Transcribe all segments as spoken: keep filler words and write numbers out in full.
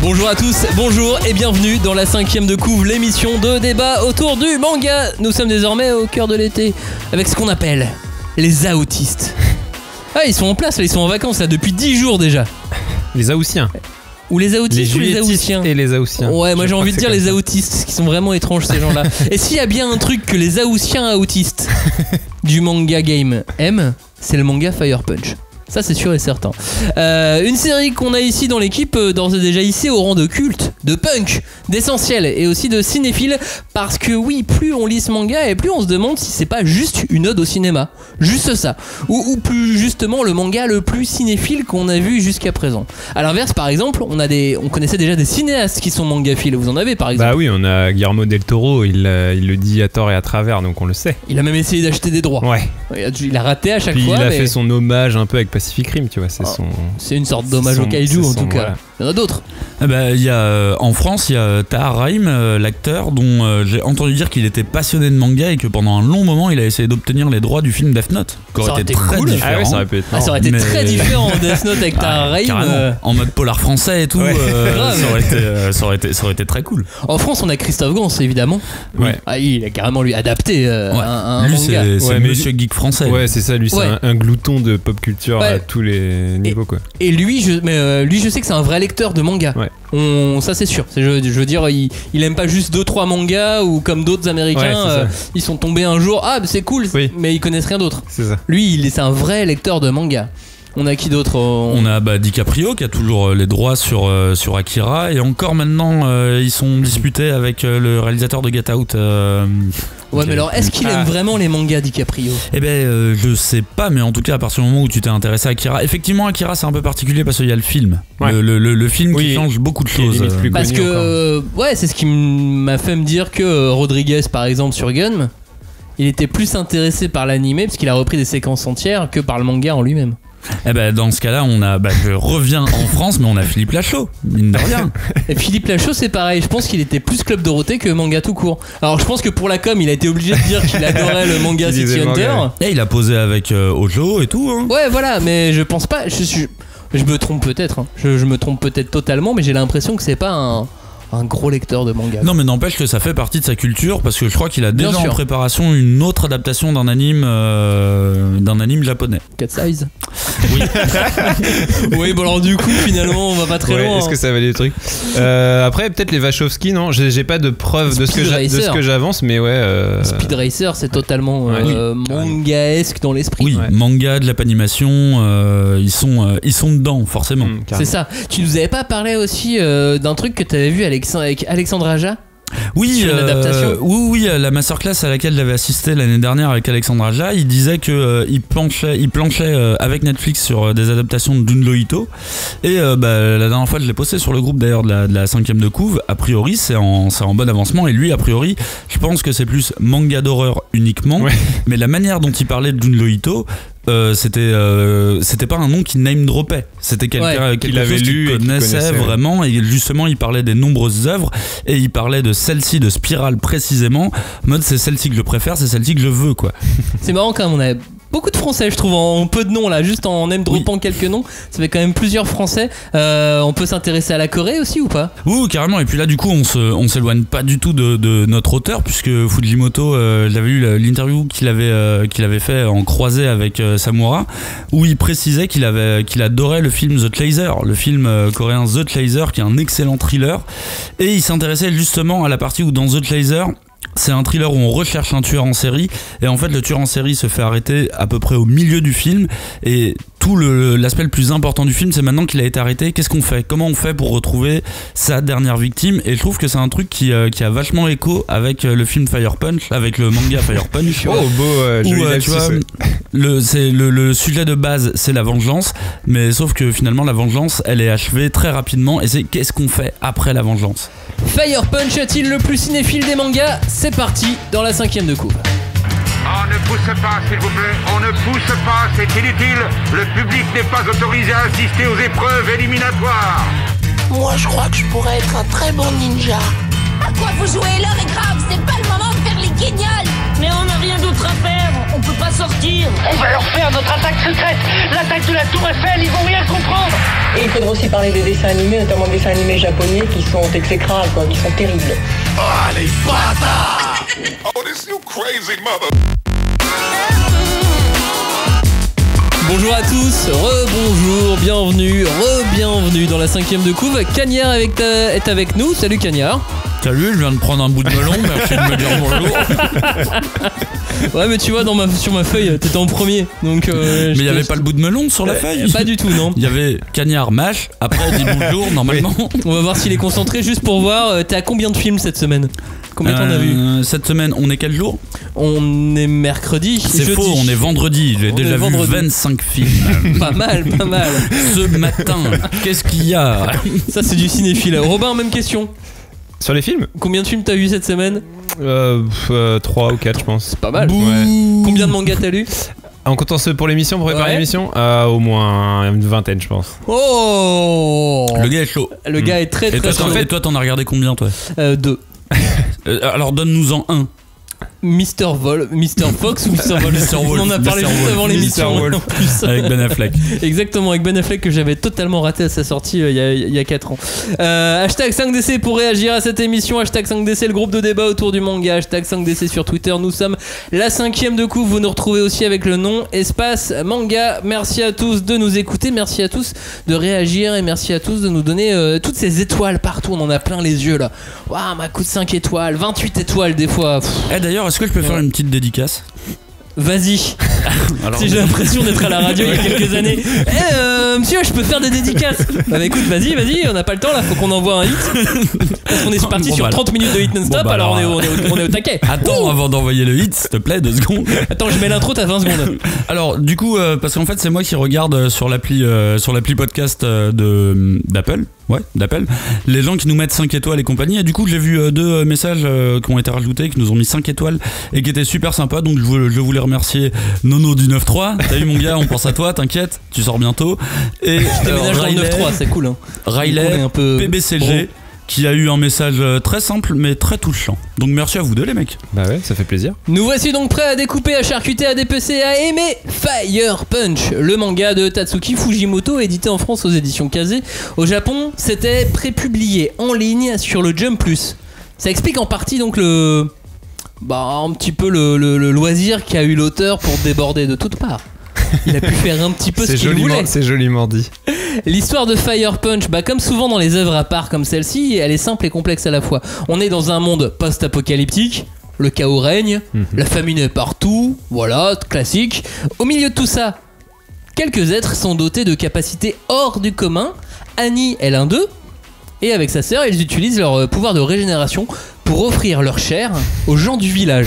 Bonjour à tous, bonjour et bienvenue dans la cinquième de couve, l'émission de débat autour du manga. Nous sommes désormais au cœur de l'été avec ce qu'on appelle les aotistes. Ah, ils sont en place, là, ils sont en vacances là depuis dix jours déjà. Les aoussiens. Ou les aotistes ou les aoussiens. Et les aoussiens. Ouais, moi Je j'ai envie de dire les ça. aotistes, qui sont vraiment étranges ces gens-là. Et s'il y a bien un truc que les aoussiens aotistes du manga game aiment, c'est le manga Fire Punch. Ça c'est sûr et certain. Euh, une série qu'on a ici dans l'équipe, euh, d'ores et déjà hissée au rang de culte, de punk, d'essentiel et aussi de cinéphile. Parce que oui, plus on lit ce manga et plus on se demande si c'est pas juste une ode au cinéma. Juste ça. Ou, ou plus justement le manga le plus cinéphile qu'on a vu jusqu'à présent. À l'inverse, par exemple, on, a des, on connaissait déjà des cinéastes qui sont mangaphiles. Vous en avez par exemple? Bah oui, on a Guillermo del Toro, il, euh, il le dit à tort et à travers, donc on le sait. Il a même essayé d'acheter des droits. Ouais. Il a raté à chaque Puis fois. il a mais... fait son hommage un peu avec Pacific Rim, tu vois, c'est oh, son... C'est une sorte d'hommage son, au kaiju en son, tout cas. Voilà. Il y en a d'autres. Eh ben, y a, euh, en France, il y a Tahar Rahim, euh, l'acteur, dont euh, j'ai entendu dire qu'il était passionné de manga et que pendant un long moment, il a essayé d'obtenir les droits du film Death Note. Qui Ça aurait aurait été été très cool. différent. Ah ouais, ça aurait pu être Ah, ça aurait été Mais- très différent Death Note avec Ah, Tahar Rahim. carrément. euh. En mode polar français et tout, Ouais. euh, Grave. ça, aurait été, euh, ça, aurait été, ça aurait été très cool. En France, on a Christophe Gans évidemment. Ouais. Ah, il a carrément lui adapté euh, Ouais. un, un Lui, manga. c'est, c'est Ouais, mais monsieur geek français. Ouais, c'est ça, lui, c'est Ouais. un, un glouton de pop culture Ouais. à tous les niveaux, quoi. Et lui, je, mais euh, lui, je sais que c'est un vrai lecteur de manga. Ouais. On, ça c'est sûr. C'est, je, je veux dire, il, il aime pas juste deux trois mangas ou comme d'autres Américains, Ouais, c'est ça. euh, ils sont tombés un jour. Ah, bah, c'est cool, Oui. mais ils connaissent rien d'autre. C'est ça. Lui, il est, c'est un vrai lecteur de manga. On a qui d'autre? On a bah, DiCaprio qui a toujours euh, les droits sur, euh, sur Akira et encore maintenant euh, ils sont disputés avec euh, le réalisateur de Get Out. euh, Ouais, qui mais est- alors, est-ce qu'il Ah. aime vraiment les mangas DiCaprio? Eh ben euh, je sais pas, mais en tout cas à partir du moment où tu t'es intéressé à Akira, effectivement Akira c'est un peu particulier parce qu'il y a le film, Ouais. le, le, le, le film Oui. qui change beaucoup de Qui est choses. limite plus euh. Parce connu que, encore. euh, ouais, c'est ce qui m'a fait me dire que euh, Rodriguez, par exemple, sur Gun, il était plus intéressé par l'animé parce qu'il a repris des séquences entières que par le manga en lui-même. Eh ben dans ce cas-là on a, bah, je reviens en France, mais on a Philippe Lachaud, mine de rien. Et Philippe Lachaud, c'est pareil. Je pense qu'il était plus Club Dorothée que manga tout court. Alors, je pense que pour la com, il a été obligé de dire qu'il adorait le manga Il City lisait le Hunter. manga, Et il a posé avec euh, Ojo et tout. Hein. Ouais, voilà, mais je pense pas. Je, suis, je me trompe peut-être. hein. Je, je me trompe peut-être totalement, mais j'ai l'impression que c'est pas un, un gros lecteur de manga. Non mais n'empêche que ça fait partie de sa culture parce que je crois qu'il a Bien déjà sûr. en préparation une autre adaptation d'un anime euh, d'un anime japonais. Cat Size. Oui. Oui, bon, alors du coup, finalement, on va pas très Ouais, loin. est-ce que ça valait le truc euh, Après, peut-être les Wachowski, non, j'ai, j'ai pas de preuves de ce, que Speed j'a- de ce Racer. que j'avance, mais ouais. euh, Speed Racer, c'est totalement Ouais. euh, Oui, carrément. mangaesque dans l'esprit. Oui, Ouais. manga, de la panimation, euh, ils sont euh, ils sont dedans forcément. hum, C'est carrément. ça. Tu nous avais pas parlé aussi euh, d'un truc que t'avais vu Alex- avec Alexandre Aja? Oui, Sur une euh, adaptation. oui, oui, la masterclass à laquelle j'avais assisté l'année dernière avec Alexandre Aja, il disait que euh, il planchait, il planchait euh, avec Netflix sur euh, des adaptations de Junjo Ito. Et euh, bah, la dernière fois, je l'ai posté sur le groupe d'ailleurs de la, de la cinquième de couve. A priori, c'est en, c'est en bon avancement. Et lui, a priori, je pense que c'est plus manga d'horreur uniquement. Ouais. Mais la manière dont il parlait de Junjo Ito, euh, c'était euh, c'était pas un nom qui name dropait. C'était quelqu'un Ouais, quelque qu'il avait chose lu et qu'il qu'il connaissait connaissait, ouais. vraiment. Et justement, il parlait des nombreuses œuvres et il parlait de celle-ci, de Spirale précisément. En mode, c'est celle-ci que je préfère, c'est celle-ci que je veux, quoi. C'est marrant quand même, on a beaucoup de français, je trouve, en peu de noms là, juste en name droppant quelques noms. Ça fait quand même plusieurs français. Euh, on peut s'intéresser à la Corée aussi ou pas? Ouh, carrément. Et puis là, du coup, on se, on s'éloigne pas du tout de, de notre auteur, puisque Fujimoto, euh, j'avais lu l'interview qu'il avait, euh, qu'il avait fait en croisée avec euh, Samura, où il précisait qu'il avait, qu'il adorait le film The Chaser, le film euh, coréen The Chaser, qui est un excellent thriller. Et il s'intéressait justement à la partie où dans The Chaser, c'est un thriller où on recherche un tueur en série et en fait le tueur en série se fait arrêter à peu près au milieu du film et tout le, l'aspect le plus important du film c'est maintenant qu'il a été arrêté, qu'est-ce qu'on fait, comment on fait pour retrouver sa dernière victime. Et je trouve que c'est un truc qui, euh, qui a vachement écho avec le film Fire Punch, avec le manga Fire Punch. Oh, beau, euh, Où, joli euh, lapsus, tu vois, ouais. le, c'est, le, le sujet de base c'est la vengeance, mais sauf que finalement la vengeance elle est achevée très rapidement et c'est qu'est-ce qu'on fait après la vengeance. Fire Punch est-il le plus cinéphile des mangas? C'est parti dans la cinquième de couve. On ne pousse pas, s'il vous plaît. On ne pousse pas, c'est inutile. Le public n'est pas autorisé à assister aux épreuves éliminatoires. Moi, je crois que je pourrais être un très bon ninja. À quoi vous jouez? L'heure est grave, c'est pas le moment de faire les guignols. Mais on n'a rien d'autre à faire, on peut pas sortir. On va leur faire notre attaque secrète, l'attaque de la Tour Eiffel, ils vont rien comprendre. Et il faudra aussi parler des dessins animés, notamment des dessins animés japonais qui sont exécrables, quoi, qui sont terribles. Oh, les bâtards! Oh, this you crazy mother... Bonjour à tous, re-bonjour, bienvenue, re-bienvenue dans la cinquième de couve. Cagnard avec ta- est avec nous, salut Cagnard. Salut, je viens de prendre un bout de melon, merci de me dire bonjour. Ouais mais tu vois dans ma, sur ma feuille t'étais en premier donc euh, Mais il n'y avait pas le bout de melon sur la Euh, feuille? Pas du tout non. Il y avait Cagnard mâche, après dit bonjour normalement. On va voir s'il est concentré juste pour voir, euh, t'es à combien de films cette semaine? Combien t'en as vu? Euh, Cette semaine, on est quel jour? On est mercredi. C'est jeudi. faux, on est vendredi. J'ai On déjà est vu vendredi. vingt-cinq films. Pas mal, pas mal. Ce matin, qu'est-ce qu'il y a? Ça c'est du cinéphile. Robin, même question. Sur les films Combien de films t'as vu cette semaine? euh, euh, trois ou quatre je pense. C'est pas mal. Bouh. Ouais. Combien de mangas t'as lu? En comptant ceux pour l'émission, pour préparer Ouais. l'émission, euh, au moins une vingtaine je pense. Oh Le gars est chaud. Le gars est très Et très toi, chaud. t'en- et toi, t'en as regardé combien, toi? Euh, deux. Euh, Alors, donne-nous-en un. Mister Vol, Mister Fox ou Mister Wolf? Mister Wolf, On en a parlé Mister juste Wolf, avant l'émission. Mister Wolf. en plus. Avec Ben Affleck. Exactement, avec Ben Affleck que j'avais totalement raté à sa sortie euh, il y a- il y a quatre ans. Euh, hashtag cinq D C pour réagir à cette émission. Hashtag cinq D C, le groupe de débat autour du manga. Hashtag cinq D C sur Twitter. Nous sommes la cinquième de couve. Vous nous retrouvez aussi avec le nom Espace Manga. Merci à tous de nous écouter. Merci à tous de réagir. Et merci à tous de nous donner euh, toutes ces étoiles partout. On en a plein les yeux là. Waouh, ma coup de cinq étoiles. vingt-huit étoiles des fois. Pff, Eh, d'ailleurs, est-ce que je peux faire Ouais. une petite dédicace? vas-y. Alors, Si j'ai l'impression d'être à la radio il y a quelques années. Eh euh, monsieur, je peux faire des dédicaces. Bah, bah écoute, vas-y, vas-y, on n'a pas le temps là, faut qu'on envoie un hit. Parce qu'on est parti Bon, sur bah, trente minutes de hit non-stop, bon, bah, alors, alors, on, est, au- on, est au, on est au taquet. Attends, avant d'envoyer le hit, s'il te plaît, deux secondes. Attends, je mets l'intro, t'as vingt secondes. Alors, du coup, euh, parce qu'en fait, c'est moi qui regarde euh, sur l'appli euh, sur l'appli podcast euh, de d'Apple. Ouais, d'Apple. Les gens qui nous mettent cinq étoiles et compagnie. Et du coup, j'ai vu euh, deux euh, messages euh, qui ont été rajoutés, qui nous ont mis cinq étoiles et qui étaient super sympas. Donc, je, voulais- je voulais remercier Nono du neuf trois. T'as vu, mon gars, on pense à toi, t'inquiète, tu sors bientôt. Et Déménage dans le neuf trois, c'est cool. Hein. Riley, On est un peu P B C G, qui a eu un message euh, très simple mais très touchant. Donc, merci à vous deux, les mecs. Bah ouais, ça fait plaisir. Nous voici donc prêts à découper, à charcuter, à dépecer, à aimer Fire Punch, le manga de Tatsuki Fujimoto, édité en France aux éditions Kazé. Au Japon, c'était prépublié en ligne sur le Jump Plus. Ça explique en partie donc le... Bah, un petit peu le, le- le loisir qu'a eu l'auteur pour déborder de toutes parts. Il a pu faire un petit peu ce C'est qu'il joliment, voulait. c'est joliment dit. L'histoire de Fire Punch, bah comme souvent dans les œuvres à part comme celle-ci, elle est simple et complexe à la fois. On est dans un monde post-apocalyptique, le chaos règne, Mhm. la famine est partout, voilà, classique. Au milieu de tout ça, quelques êtres sont dotés de capacités hors du commun. Annie est l'un d'eux, et avec sa sœur, ils utilisent leur euh, pouvoir de régénération pour offrir leur chair aux gens du village.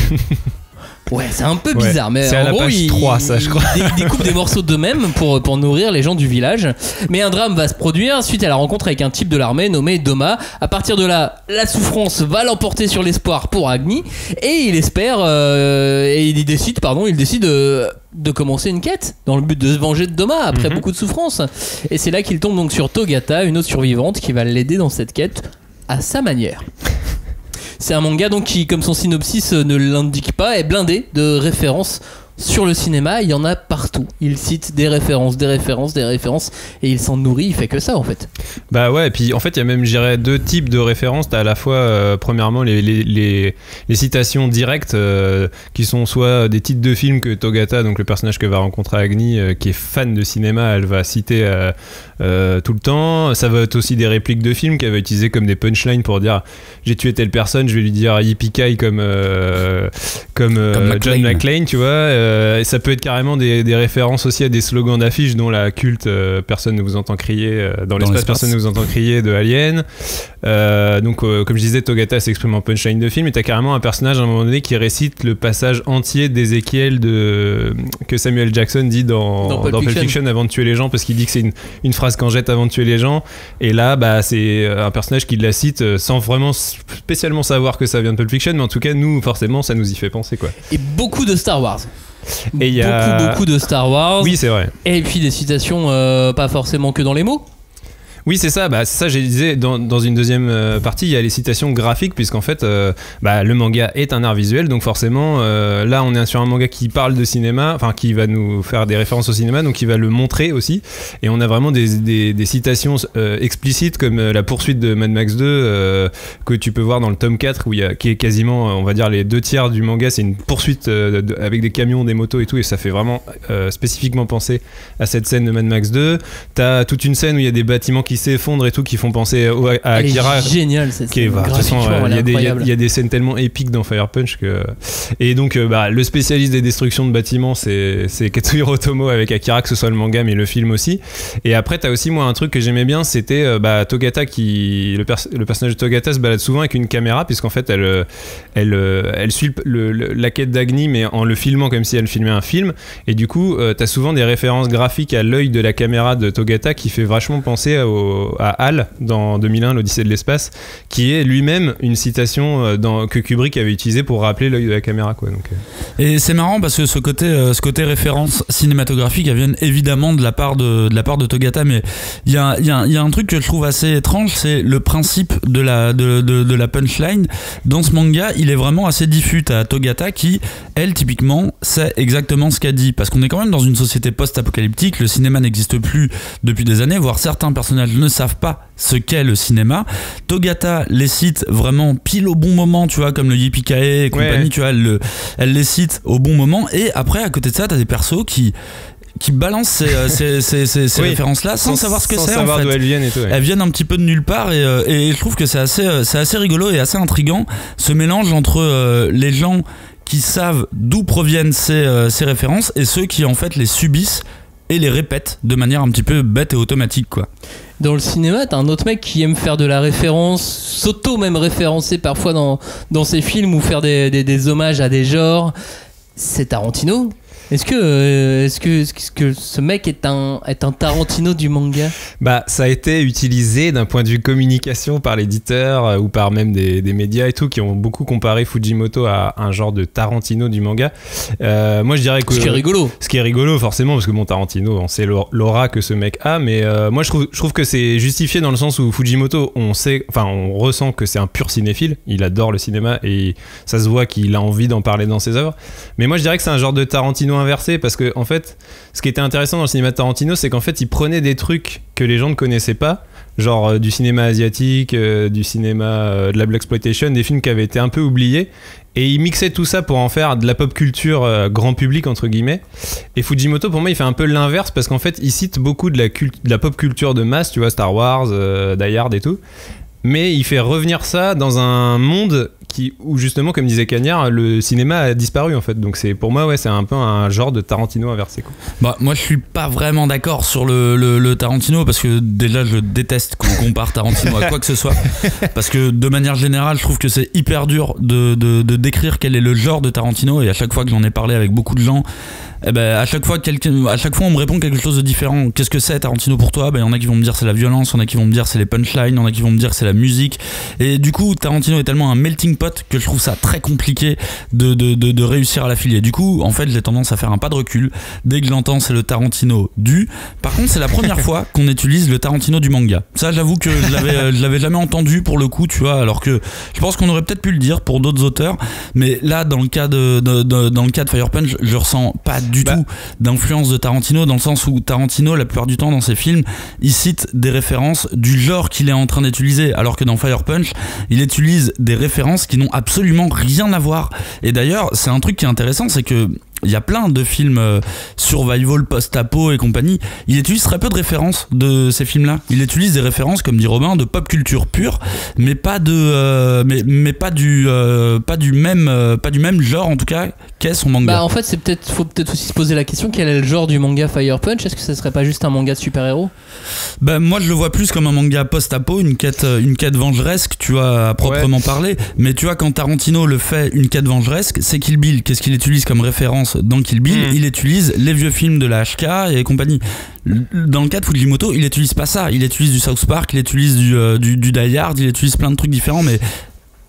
Ouais, c'est un peu Ouais, bizarre, mais c'est en à la gros, page ils, trois, ça, je crois. ils dé- découpent des morceaux d'eux-mêmes pour, pour nourrir les gens du village. Mais un drame va se produire suite à la rencontre avec un type de l'armée nommé Doma. À partir de là, la souffrance va l'emporter sur l'espoir pour Agni, et il espère, euh, et il décide, pardon, il décide euh, de commencer une quête dans le but de se venger de Doma après Mhm. beaucoup de souffrance. Et c'est là qu'il tombe donc sur Togata, une autre survivante qui va l'aider dans cette quête à sa manière. C'est un manga donc qui, comme son synopsis euh, ne l'indique pas, est blindé de références sur le cinéma. Il y en a partout. Il cite des références, des références, des références, et il s'en nourrit. Il fait que ça en fait. Bah ouais, et puis en fait, il y a même, je dirais, deux types de références. T'as à la fois, euh, premièrement, les, les, les, les citations directes euh, qui sont soit des titres de films que Togata, donc le personnage que va rencontrer Agni, euh, qui est fan de cinéma, elle va citer euh, euh, tout le temps. Ça va être aussi des répliques de films qu'elle va utiliser comme des punchlines pour dire j'ai tué telle personne, je vais lui dire yippee comme, euh, comme, euh, Comme John McClane. McClane, tu vois. Euh, et ça peut être carrément des, des références aussi à des slogans d'affiches, dont la culte euh, personne ne vous entend crier, euh, dans, l'espace, l'espace. personne ne vous entend crier de Alien. Euh, donc, euh, comme je disais, Togata s'exprime en punchline de film, et t'as carrément un personnage à un moment donné qui récite le passage entier d'Ézéchiel de, que Samuel Jackson dit dans, Dans dans Pulp Pulp, Fiction. Fiction avant de tuer les gens, parce qu'il dit que c'est une, une phrase qu'on jette avant de tuer les gens. Et là, bah, c'est un personnage qui la cite euh, sans vraiment spécialement savoir que ça vient de Pulp Fiction, mais en tout cas, nous, forcément, ça nous y fait penser, quoi. Et beaucoup de Star Wars. Et il y a- Beaucoup, beaucoup de Star Wars. Oui, c'est vrai. Et puis des citations, euh, pas forcément que dans les mots. Oui, c'est ça. Bah, c'est ça, je disais, dans, dans une deuxième euh, partie, il y a les citations graphiques, puisqu'en fait, euh, bah, le manga est un art visuel, donc forcément, euh, là, on est sur un manga qui parle de cinéma, enfin, qui va nous faire des références au cinéma, donc il va le montrer aussi. Et on a vraiment des, des, des citations euh, explicites, comme euh, la poursuite de Mad Max deux, euh, que tu peux voir dans le tome quatre, où il y a, qui est quasiment, on va dire, les deux tiers du manga, c'est une poursuite euh, de, avec des camions, des motos et tout, et ça fait vraiment euh, spécifiquement penser à cette scène de Mad Max deux. T'as toute une scène où il y a des bâtiments qui s'effondrent et tout, qui font penser au, à Elle Akira. est géniale cette Qui est, scène. bah, de toute façon, Graphiquement, il y, elle est a des- il y a- incroyable. il y a des scènes tellement épiques dans Fire Punch que. Et donc, euh, bah, le spécialiste des destructions de bâtiments, c'est, c'est Katsuhiro Otomo avec Akira, que ce soit le manga, mais le film aussi. Et après, t'as aussi, moi, un truc que j'aimais bien, c'était euh, bah, Togata qui. Le, pers- le personnage de Togata se balade souvent avec une caméra, puisqu'en fait, elle, euh, elle, euh, elle suit le, le- la quête d'Agni, mais en le filmant comme si elle filmait un film. Et du coup, euh, t'as souvent des références graphiques à l'œil de la caméra de Togata qui fait vachement penser au, à Hal dans deux mille un, l'Odyssée de l'espace, qui est lui-même une citation euh, dans, que Kubrick avait utilisée pour rappeler l'œil de la caméra, quoi. Donc, euh. Et c'est marrant parce que ce côté, euh, ce côté référence cinématographique, elles viennent évidemment de la part de, de la part de Togata, mais il y a, il y, a, il y a un truc que je trouve assez étrange, c'est le principe de la, de, de, de la punchline. Dans ce manga, il est vraiment assez diffus. T'as Togata qui, elle, typiquement, sait exactement ce qu'elle dit, parce qu'on est quand même dans une société post-apocalyptique, le cinéma n'existe plus depuis des années, voire certains personnages ne savent pas ce qu'est le cinéma. Togata les cite vraiment pile au bon moment, tu vois, comme le Yippee-Ki-Yay et compagnie, Ouais. tu vois, elle, le- elle les cite au bon moment, et après, à côté de ça, t'as des persos qui qui balancent ces, euh, ces, ces, ces, ces Oui. références-là sans, savoir ce que sans c'est, en savoir fait. d'où elles viennent et tout. Ouais. Elles viennent un petit peu de nulle part, et, euh, et je trouve que c'est assez, euh, c'est assez rigolo et assez intriguant, ce mélange entre euh, les gens qui savent d'où proviennent ces, euh, ces références et ceux qui en fait les subissent et les répètent de manière un petit peu bête et automatique, quoi. Dans le cinéma, t'as un autre mec qui aime faire de la référence, s'auto même référencer parfois dans, dans ses films ou faire des, des, des hommages à des genres. C'est Tarantino. Est-ce que, euh, est-ce que, est-ce que ce mec est un, est un Tarantino du manga? Bah, ça a été utilisé d'un point de vue communication par l'éditeur euh, ou par même des, des médias et tout qui ont beaucoup comparé Fujimoto à un genre de Tarantino du manga. Euh, moi, je dirais que Ce qui est rigolo. Ce qui est rigolo, forcément, parce que bon, Tarantino, on sait l'aura que ce mec a, mais euh, moi, je trouve, je trouve que c'est justifié dans le sens où Fujimoto, on sait, enfin, on ressent que c'est un pur cinéphile. Il adore le cinéma et ça se voit qu'il a envie d'en parler dans ses œuvres. Mais moi, je dirais que c'est un genre de Tarantino inversé, parce que en fait, ce qui était intéressant dans le cinéma de Tarantino, c'est qu'en fait, il prenait des trucs que les gens ne connaissaient pas, genre euh, du cinéma asiatique, euh, du cinéma euh, de la blaxploitation, des films qui avaient été un peu oubliés, et il mixait tout ça pour en faire de la pop culture euh, grand public entre guillemets. Et Fujimoto, pour moi, il fait un peu l'inverse, parce qu'en fait, il cite beaucoup de la, cult- de la pop culture de masse, tu vois, Star Wars, euh, Die Hard et tout, mais il fait revenir ça dans un monde qui, où justement, comme disait Cagnard, le cinéma a disparu en fait. Donc c'est, pour moi, ouais, c'est un peu un genre de Tarantino inversé, quoi. Bah, moi je suis pas vraiment d'accord sur le, le, le Tarantino, parce que déjà je déteste qu'on compare Tarantino à quoi que ce soit, parce que de manière générale je trouve que c'est hyper dur de, de, de décrire quel est le genre de Tarantino, et à chaque fois que j'en ai parlé avec beaucoup de gens, eh ben, à chaque fois quelqu'un, à chaque fois on me répond quelque chose de différent. Qu'est-ce que c'est Tarantino pour toi? Ben, y en a qui vont me dire c'est la violence, y en a qui vont me dire c'est les punchlines, y en a qui vont me dire c'est la musique, et du coup Tarantino est tellement un melting pot que je trouve ça très compliqué de, de, de, de réussir à l'affilier. Du coup en fait j'ai tendance à faire un pas de recul. Dès que je l'entends, c'est le Tarantino du. Par contre, c'est la première fois qu'on utilise le Tarantino du manga. Ça, j'avoue que je l'avais, je l'avais jamais entendu pour le coup, tu vois. Alors que je pense qu'on aurait peut-être pu le dire pour d'autres auteurs, mais là, dans le cas de, de, de dans le cas de Fire Punch, je ressens pas du Bah. tout d'influence de Tarantino, dans le sens où Tarantino, la plupart du temps dans ses films, il cite des références du genre qu'il est en train d'utiliser, alors que dans Fire Punch, il utilise des références qui n'ont absolument rien à voir. Et d'ailleurs, c'est un truc qui est intéressant, c'est que il y a plein de films euh, survival, post-apo et compagnie. Il utilise très peu de références de ces films-là. Il utilise des références, comme dit Robin, de pop culture pure, mais pas de, euh, mais, mais pas du, euh, pas du même, euh, pas du même genre en tout cas qu'est son manga. Bah en fait, c'est peut-être, faut peut-être aussi se poser la question, quel est le genre du manga Fire Punch? Est-ce que ça serait pas juste un manga de super-héros? Bah, moi je le vois plus comme un manga post-apo, une quête, une quête vengeresque, tu vois, à proprement Ouais. parler. Mais tu vois, quand Tarantino le fait une quête vengeresque, c'est Kill Bill. Qu'est-ce qu'il utilise comme référence dans Kill Bill? Mmh. Il utilise les vieux films de la H K et compagnie. Dans le cas de Fujimoto, il utilise pas ça. Il utilise du South Park, il utilise du, euh, du, du Die Hard, il utilise plein de trucs différents, mais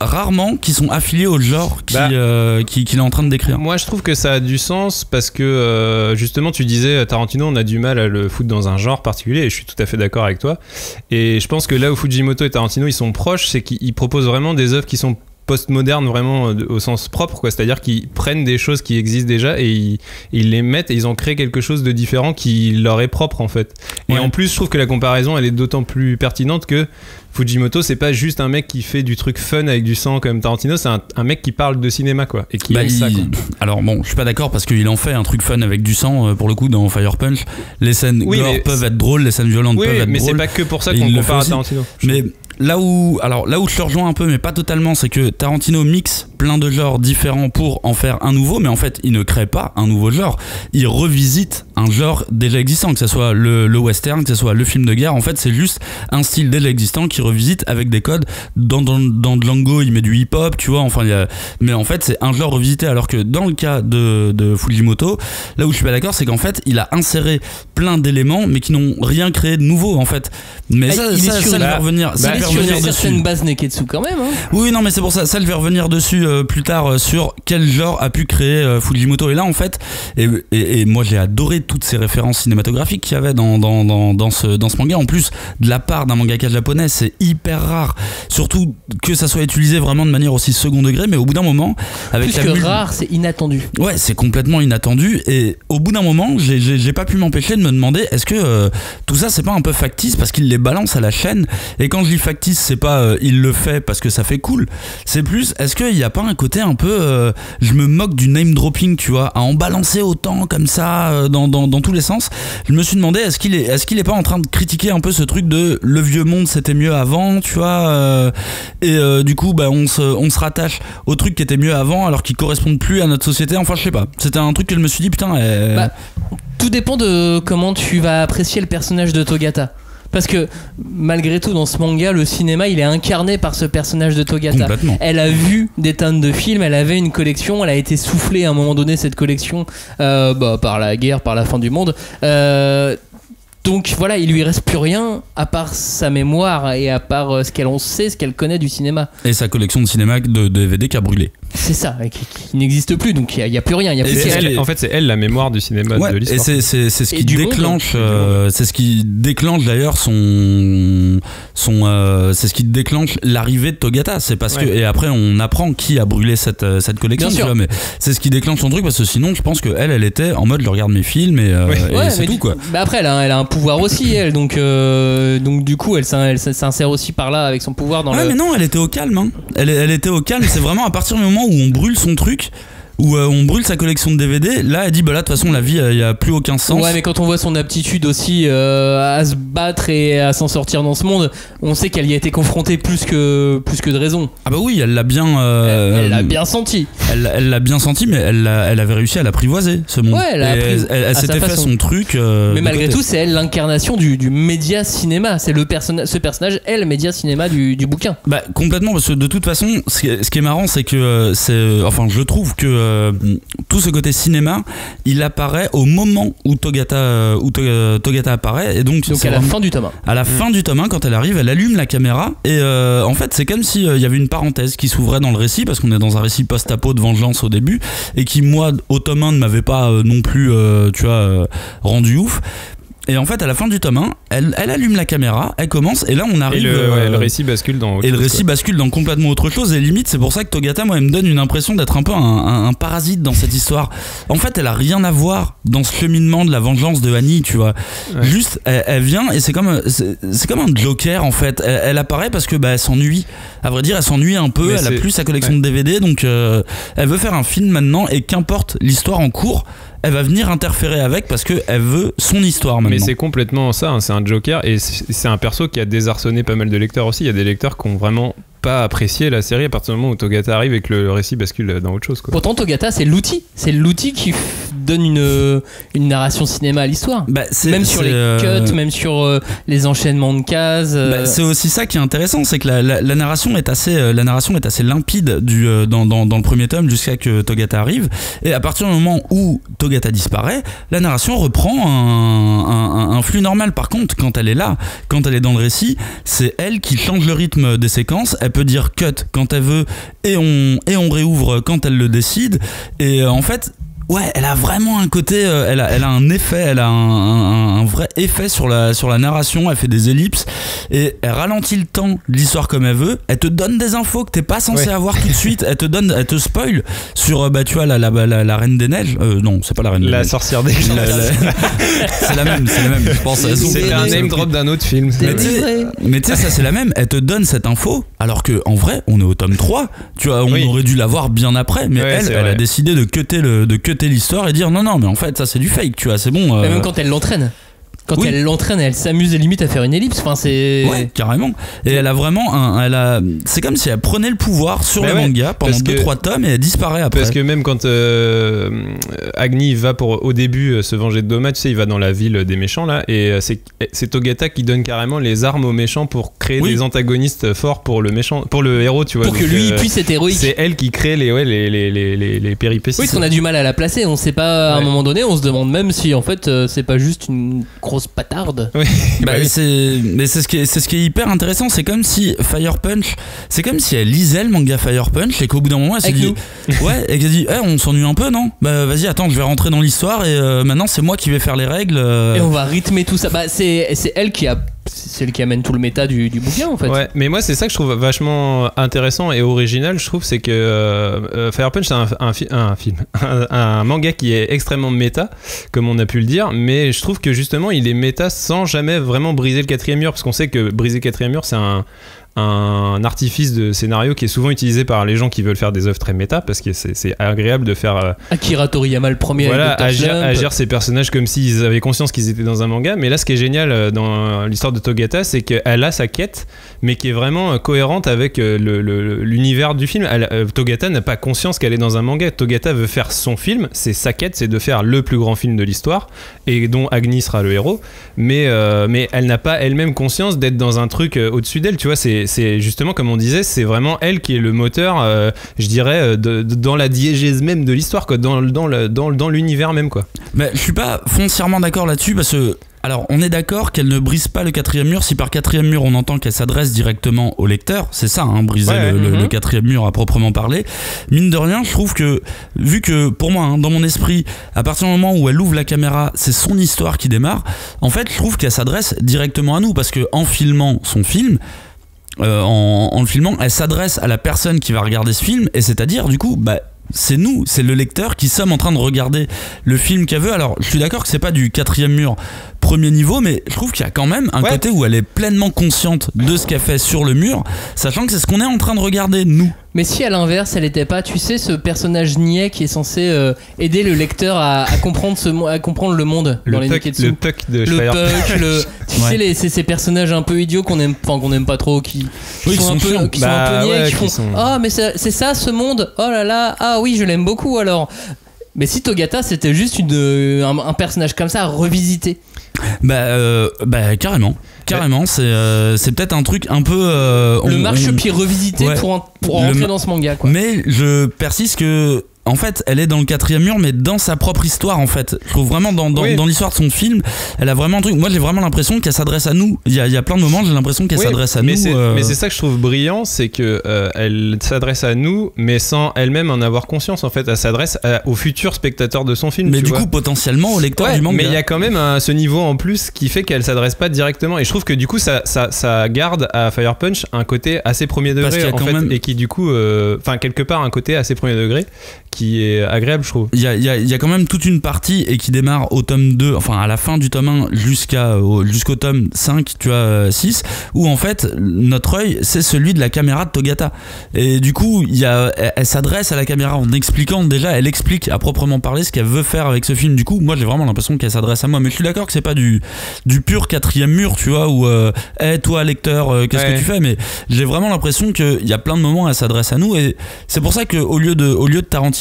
rarement qui sont affiliés au genre qu'il Bah, euh, qui, qu'il est en train de décrire. Moi, je trouve que ça a du sens parce que euh, justement, tu disais Tarantino, on a du mal à le foutre dans un genre particulier, et je suis tout à fait d'accord avec toi. Et je pense que là où Fujimoto et Tarantino ils sont proches, c'est qu'ils proposent vraiment des œuvres qui sont postmodernes vraiment euh, au sens propre, quoi. C'est-à-dire qu'ils prennent des choses qui existent déjà et ils, ils les mettent et ils ont créé quelque chose de différent qui leur est propre en fait. Et Ouais. en plus, je trouve que la comparaison elle est d'autant plus pertinente que Fujimoto, c'est pas juste un mec qui fait du truc fun avec du sang comme Tarantino, c'est un, un mec qui parle de cinéma, quoi, et qui Bah, aime ça, il- quoi. Alors bon, je suis pas d'accord parce qu'il en fait un truc fun avec du sang euh, pour le coup dans Fire Punch. Les scènes Oui, gore mais peuvent c'est- être drôles, les scènes violentes Oui, peuvent être mais c'est drôles. pas que pour ça Et qu'on il le compare à fait aussi. Tarantino. je Mais trouve. là où, alors là où je te rejoins un peu, mais pas totalement, c'est que Tarantino mixe plein de genres différents pour en faire un nouveau, mais en fait, il ne crée pas un nouveau genre. Il revisite un genre déjà existant, que ce soit le, le western, que ce soit le film de guerre. En fait, c'est juste un style déjà existant qui revisite avec des codes. Dans, dans, dans Django, il met du hip-hop, tu vois. Enfin, il y a... mais en fait, c'est un genre revisité. Alors que dans le cas de, de Fujimoto, là où je suis pas d'accord, c'est qu'en fait, il a inséré plein d'éléments, mais qui n'ont rien créé de nouveau, en fait. Mais Ah, ça, il est ça, sur ça, une- je vais revenir, ça, Il je est vais sur revenir une dessus. certaine base Neketsu quand même. Hein. Oui, non, mais c'est pour ça. Ça, je vais revenir dessus euh, plus tard euh, sur quel genre a pu créer euh, Fujimoto. Et là, en fait, et, et, et moi, j'ai adoré toutes ces références cinématographiques qu'il y avait dans, dans, dans, dans, ce, dans ce manga. En plus, de la part d'un mangaka japonais, c'est hyper rare. Surtout que ça soit utilisé vraiment de manière aussi second degré. Mais au bout d'un moment, avec Plus la que mul- rare, c'est inattendu. Ouais, c'est complètement inattendu. Et au bout d'un moment, j'ai- j'ai j'ai pas pu m'empêcher de me demander est-ce que euh, tout ça, c'est pas un peu factice parce qu'il les balance à la chaîne. Et quand je dis factice, c'est pas euh, il le fait parce que ça fait cool. C'est plus, est-ce qu'il y a pas un côté un peu, euh, je me moque du name dropping, tu vois, à en balancer autant comme ça euh, dans, dans, dans tous les sens. Je me suis demandé est-ce qu'il est, est-ce qu'il est pas en train de critiquer un peu ce truc de le vieux monde c'était mieux avant, tu vois. euh, et euh, du coup, bah, on se, on se rattache au truc qui était mieux avant alors qu'ils correspondent plus à notre société. Enfin, je sais pas. C'était un truc que je me suis dit putain. euh, Bah, tout dépend de comment tu vas apprécier le personnage de Togata. Parce que malgré tout, dans ce manga, le cinéma, il est incarné par ce personnage de Togata. Complètement. Elle a vu des tonnes de films, elle avait une collection, elle a été soufflée à un moment donné, cette collection, euh, bah, par la guerre, par la fin du monde. Euh, donc voilà, il lui reste plus rien à part sa mémoire et à part euh, ce qu'elle en sait, ce qu'elle connaît du cinéma. Et sa collection de cinéma de, de D V D qui a brûlé. C'est ça, et qui, qui n'existe plus, donc il n'y a, a plus rien. Il y a Et plus c'est qu'elle. elle- en fait, c'est elle la mémoire du cinéma Ouais, de et l'histoire. c'est, c'est, c'est ce Et qui du monde. déclenche, Et du euh, c'est ce qui déclenche d'ailleurs son, son, euh, c'est ce qui déclenche l'arrivée de Togata. C'est parce que Ouais. et après on apprend qui a brûlé cette euh, cette collection. Bien Tu sûr. vois, mais c'est ce qui déclenche son truc parce que sinon je pense que elle, elle était en mode je regarde mes films et, euh, Ouais. et Ouais, c'est mais tout du- quoi. bah après, elle a, elle a un pouvoir aussi, elle. Donc, euh, donc du coup, elle, s'in- elle s'insère aussi par là avec son pouvoir dans Ouais, le. mais non, elle était au calme. Hein. Elle, elle était au calme. C'est vraiment à partir du moment où on brûle son truc, où euh, on brûle sa collection de D V D. Là, elle dit bah là de toute façon la vie, il y a plus aucun sens. Ouais, mais quand on voit son aptitude aussi euh, à se battre et à s'en sortir dans ce monde, on sait qu'elle y a été confrontée plus que, plus que de raison. Ah bah oui, elle l'a bien. euh, elle l'a bien senti. Elle elle l'a bien senti, mais elle, l'a- elle avait réussi à l'apprivoiser, ce monde. Ouais, elle l'a Et appris elle, elle- elle à sa s'était fait façon. son truc. euh, Mais de malgré côté. tout, c'est elle l'incarnation du, du média cinéma. C'est le personnage, ce personnage est le média cinéma du, du bouquin. Bah complètement, parce que de toute façon, ce qui est, ce qui est marrant, c'est que euh, c'est, enfin, je trouve que euh, tout ce côté cinéma, il apparaît au moment où Togata, euh, où To- Togata apparaît, et donc, Donc c'est à la vraiment- fin du tome un. à la fin du tome un, quand elle arrive, elle allume la caméra et euh, en fait c'est comme si il y avait une parenthèse qui s'ouvrait dans le récit parce qu'on est dans un récit post-apo de vengeance au début et qui moi au tome un ne m'avait pas euh, non plus euh, tu vois euh, rendu ouf. Et en fait à la fin du tome un, elle, elle allume la caméra, elle commence et là on Et arrive le, euh, ouais, le récit bascule dans autre et le chose, récit quoi. bascule dans complètement autre chose et limite c'est pour ça que Togata moi elle me donne une impression d'être un peu un, un- un parasite dans cette histoire. En fait elle a rien à voir dans ce cheminement de la vengeance de Annie, tu vois. Ouais. Juste elle, elle vient et c'est comme c'est, c'est comme un Joker en fait. Elle, elle apparaît parce que bah elle s'ennuie. À vrai dire elle s'ennuie un peu. Mais Elle a c'est- plus sa collection ouais. de D V D donc euh, elle veut faire un film maintenant et qu'importe l'histoire en cours, elle va venir interférer avec parce que elle veut son histoire maintenant. Mais c'est complètement ça, hein, c'est un Joker et c'est c'est un perso qui a désarçonné pas mal de lecteurs aussi. Il y a des lecteurs qui ont vraiment pas apprécié la série à partir du moment où Togata arrive et que le récit bascule dans autre chose, quoi. Pourtant, Togata, c'est l'outil. C'est l'outil qui f- donne une, une narration cinéma à l'histoire. Bah, c'est, même sur c'est, les euh... cuts, même sur euh, les enchaînements de cases. Euh... Bah, c'est aussi ça qui est intéressant, c'est que la, la, la narration est assez, euh, la narration est assez limpide du, euh, dans, dans, dans le premier tome jusqu'à que Togata arrive. Et à partir du moment où Togata disparaît, la narration reprend un, un, un flux normal. Par contre, quand elle est là, quand elle est dans le récit, c'est elle qui change le rythme des séquences. Elle peut dire cut quand elle veut et on, et on réouvre quand elle le décide. Et euh, en fait, ouais, elle a vraiment un côté, euh, elle, a, elle a un effet, elle a un, un, un vrai effet sur la, sur la narration. Elle fait des ellipses et elle ralentit le temps de l'histoire comme elle veut. Elle te donne des infos que t'es pas censé ouais. avoir tout de suite. Elle te donne, elle te spoil sur, bah tu vois, la, la, la, la Reine des Neiges. Euh, non, c'est pas la Reine des la Neiges. Sorcière des Neiges. C'est la même, c'est la même. Je pense. C'est un name drop d'un autre film. Mais tu sais, ça c'est la même. Elle te donne cette info, alors que en vrai, on est au tome trois. Tu vois, on oui. aurait dû l'avoir bien après. Mais ouais, elle, elle a décidé de cutter le, de cutter l'histoire et dire non non mais en fait ça c'est du fake, tu vois, c'est bon. Euh... Même quand elle l'entraîne quand oui. elle l'entraîne, elle s'amuse limite à faire une ellipse. Enfin, c'est ouais, carrément. Et elle a vraiment un, elle a, c'est comme si elle prenait le pouvoir sur mais le ouais, manga pendant deux trois tomes et elle disparaît après. Parce que même quand euh, Agni va pour au début se venger de Doma, tu sais, il va dans la ville des méchants là, et c'est, c'est Togata qui donne carrément les armes aux méchants pour créer oui. des antagonistes forts pour le méchant, pour le héros, tu vois. Pour donc, que lui euh, puisse être héroïque. C'est elle qui crée les ouais les les les les, les péripéties. Oui, parce qu'on a du mal à la placer. On sait pas à ouais. un moment donné. On se demande même si en fait euh, c'est pas juste une grosse patarde. Oui. Bah, oui. c'est, mais c'est ce qui est, c'est ce qui est hyper intéressant. C'est comme si Fire Punch, c'est comme si elle lisait le manga Fire Punch et qu'au bout d'un moment elle s'est dit, ouais, et qu'elle dit, hey, on s'ennuie un peu, non? Bah vas-y, attends, je vais rentrer dans l'histoire et euh, maintenant c'est moi qui vais faire les règles. Euh... Et on va rythmer tout ça. Bah c'est, c'est elle qui a. C'est elle qui amène tout le méta du, du bouquin en fait. Ouais, mais moi c'est ça que je trouve vachement intéressant et original. Je trouve c'est que euh, Fire Punch c'est un, un, fi- un film, un, un manga qui est extrêmement méta, comme on a pu le dire. Mais je trouve que justement il est méta sans jamais vraiment briser le quatrième mur, parce qu'on sait que briser le quatrième mur c'est un un artifice de scénario qui est souvent utilisé par les gens qui veulent faire des œuvres très méta, parce que c'est, c'est agréable de faire euh, Akira Toriyama le premier, voilà, agir, agir ces personnages comme s'ils avaient conscience qu'ils étaient dans un manga. Mais là ce qui est génial dans l'histoire de Togata, c'est qu'elle a sa quête mais qui est vraiment cohérente avec le, le, l'univers du film. Elle, euh, Togata n'a pas conscience qu'elle est dans un manga. Togata veut faire son film, c'est sa quête, c'est de faire le plus grand film de l'histoire et dont Agni sera le héros, mais, euh, mais elle n'a pas elle-même conscience d'être dans un truc euh, au-dessus d'elle, tu vois. C'est c'est justement comme on disait, c'est vraiment elle qui est le moteur, euh, je dirais, de, de, dans la diégèse même de l'histoire, quoi, dans, dans, le, dans, dans l'univers même, quoi. Mais je suis pas foncièrement d'accord là-dessus, parce que alors on est d'accord qu'elle ne brise pas le quatrième mur. Si par quatrième mur on entend qu'elle s'adresse directement au lecteur, c'est ça, hein, briser ouais, le, mm-hmm. le, le quatrième mur à proprement parler. Mine de rien, je trouve que, vu que pour moi, hein, dans mon esprit, à partir du moment où elle ouvre la caméra, c'est son histoire qui démarre. En fait, je trouve qu'elle s'adresse directement à nous, parce que en filmant son film, Euh, en, en le filmant, elle s'adresse à la personne qui va regarder ce film, et c'est-à-dire du coup, bah c'est nous, c'est le lecteur qui sommes en train de regarder le film qu'elle veut. Alors je suis d'accord que c'est pas du quatrième mur premier niveau, mais je trouve qu'il y a quand même un ouais. côté où elle est pleinement consciente de ce qu'elle fait sur le mur, sachant que c'est ce qu'on est en train de regarder nous. Mais si à l'inverse elle était pas, tu sais, ce personnage niais qui est censé euh, aider le lecteur à, à comprendre ce à comprendre le monde le dans les puck, Neketsu. Le puck de le Fire puck, le tu ouais. sais les ces, ces personnages un peu idiots qu'on aime, enfin qu'on aime pas trop, qui, qui oui, sont, sont un peu qui bah, sont un peu niais, ouais, qui font sont... ah mais c'est, c'est ça ce monde, oh là là, ah oui je l'aime beaucoup alors. Mais si Togata c'était juste une, un, un personnage comme ça à revisiter. Bah, euh, bah carrément. Carrément, c'est, euh, c'est peut-être un truc un peu. Euh, le on, marchepied on... revisité ouais. pour, pour rentrer le... dans ce manga, quoi. Mais je persiste que. En fait, elle est dans le quatrième mur, mais dans sa propre histoire, en fait. Je trouve vraiment dans, dans, oui. dans l'histoire de son film, elle a vraiment un truc. Moi, j'ai vraiment l'impression qu'elle s'adresse à nous. Il y a, il y a plein de moments, j'ai l'impression qu'elle oui, s'adresse à mais nous. C'est, euh... Mais c'est ça que je trouve brillant, c'est que euh, elle s'adresse à nous, mais sans elle-même en avoir conscience. En fait, elle s'adresse à, aux futurs spectateurs de son film. Mais tu du vois. coup, potentiellement au lecteur ouais, du manga. Mais il y a quand même un, ce niveau en plus qui fait qu'elle s'adresse pas directement. Et je trouve que du coup, ça, ça, ça garde à Fire Punch un côté assez premier degré, en fait, même... et qui du coup, enfin euh, quelque part un côté assez premier degré qui est agréable. Je trouve. Il y a, il y a, il y a quand même toute une partie et qui démarre au tome deux, enfin à la fin du tome un jusqu'à, au, jusqu'au tome cinq, tu vois, six, où en fait notre œil c'est celui de la caméra de Togata. Et du coup, il y a, elle, elle s'adresse à la caméra en expliquant, déjà, elle explique à proprement parler ce qu'elle veut faire avec ce film. Du coup, moi j'ai vraiment l'impression qu'elle s'adresse à moi. Mais je suis d'accord que c'est pas du, du pur quatrième mur, tu vois, où, euh, hey, toi lecteur, euh, qu'est-ce ouais. que tu fais? Mais j'ai vraiment l'impression qu'il y a plein de moments où elle s'adresse à nous. Et c'est pour ça qu'au lieu de, au lieu de Tarantino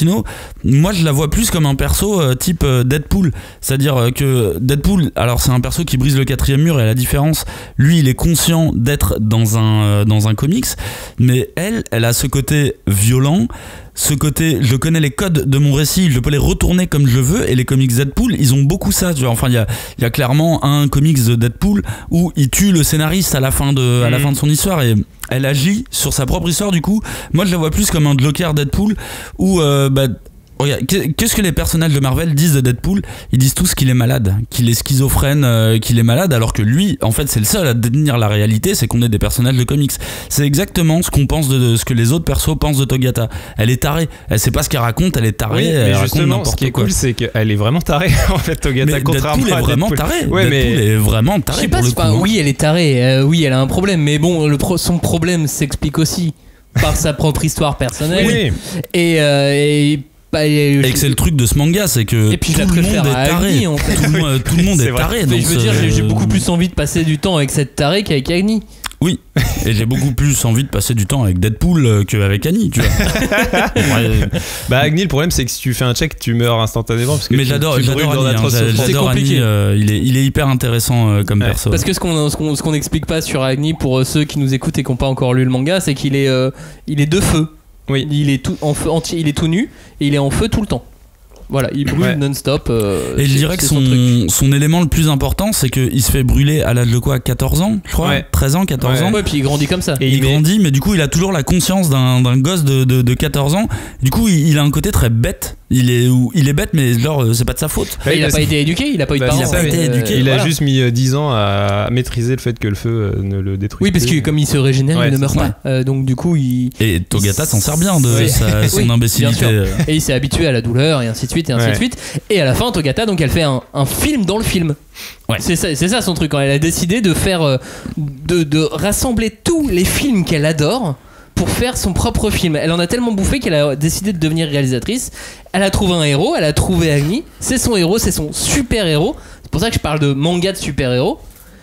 Tarantino, moi je la vois plus comme un perso euh, type euh, Deadpool. C'est-à-dire euh, que Deadpool, alors c'est un perso qui brise le quatrième mur, et à la différence, lui il est conscient d'être dans un, euh, dans un comics, mais elle, elle a ce côté violent, ce côté, je connais les codes de mon récit, je peux les retourner comme je veux, et les comics Deadpool, ils ont beaucoup ça, tu vois. Enfin, il y a, il y a clairement un comics de Deadpool où il tue le scénariste à la fin de, à la fin de son histoire, et elle agit sur sa propre histoire. Du coup, moi je la vois plus comme un Joker Deadpool où, euh, bah, regarde, qu'est-ce que les personnages de Marvel disent de Deadpool? Ils disent tous qu'il est malade, qu'il est schizophrène, euh, qu'il est malade, alors que lui, en fait, c'est le seul à détenir la réalité, c'est qu'on est des personnages de comics. C'est exactement ce qu'on pense de, de ce que les autres persos pensent de Togata. Elle est tarée, elle sait pas ce qu'elle raconte, elle est tarée. Oui, elle mais raconte justement, n'importe ce qui est quoi. cool, c'est qu'elle est vraiment tarée en fait, Togata. Mais Contrairement Deadpool est à vraiment Deadpool. taré. Ouais, Deadpool mais est vraiment taré. Je sais pour pas, le c'est coup, pas- hein. oui, elle est tarée, euh, oui, elle a un problème, mais bon, le pro- son problème s'explique aussi par sa propre histoire personnelle. Oui. Et, euh, et, bah, et- Et que c'est le truc de ce manga, c'est que Et puis tout je la le monde préfère est à taré. Agni, en fait. Tout le monde, tout le monde C'est est vrai. taré. Mais dans je veux ce- dire, j'ai j'ai beaucoup plus envie de passer du temps avec cette tarée qu'avec Agni. Oui, et j'ai beaucoup plus envie de passer du temps avec Deadpool euh, qu'avec Annie, tu vois. Ouais. Bah Agni, le problème c'est que si tu fais un check, tu meurs instantanément parce que Mais tu- j'adore, tu brûles j'adore dans Annie, la hein, trosse j'a- souffrance. j'adore C'est compliqué. Annie, euh, il, est, il est hyper intéressant euh, comme Ouais. perso. Parce que ce qu'on ce qu'on ce qu'on n'explique pas sur Agni pour euh, ceux qui nous écoutent et qui n'ont pas encore lu le manga, c'est qu'il est euh, il est de feu. Oui. Il est tout en feu entier, il est tout nu et il est en feu tout le temps. Voilà, il brûle Ouais. non-stop. euh, Et je c'est- dirais que c'est son, truc. son élément le plus important, c'est qu'il se fait brûler à l'âge de quoi, quatorze ans, je crois, Ouais. treize ans, quatorze Ouais. ans. Ouais, puis il grandit comme ça. Et il il met- grandit, mais du coup, il a toujours la conscience d'un d'un gosse de, de, de quatorze ans. Du coup, il, il a un côté très bête. Il est, ou- il est bête, mais genre, euh, c'est pas de sa faute. Bah, il a parce pas que- été éduqué, il a pas eu de Bah, parents. c'est ça, il a pas oui. été éduqué. Il a voilà. juste mis euh, dix ans à maîtriser le fait que le feu euh, ne le détruise Oui, parce plus. que comme il se régénère, Ouais, il ne c'est meurt ça. pas. Euh, donc du coup, il Et Togata s'en sert bien de Oui. sa, son Oui, bien imbécilité. sûr. euh. et il s'est habitué à la douleur et ainsi de suite et ainsi Ouais. de suite. Et à la fin, Togata, donc elle fait un, un film dans le film. Ouais. C'est ça, c'est ça son truc. Quand elle a décidé de faire, euh, de, de rassembler tous les films qu'elle adore pour faire son propre film. Elle en a tellement bouffé qu'elle a décidé de devenir réalisatrice. Elle a trouvé un héros, elle a trouvé Agni. C'est son héros, c'est son super héros. C'est pour ça que je parle de manga de super héros.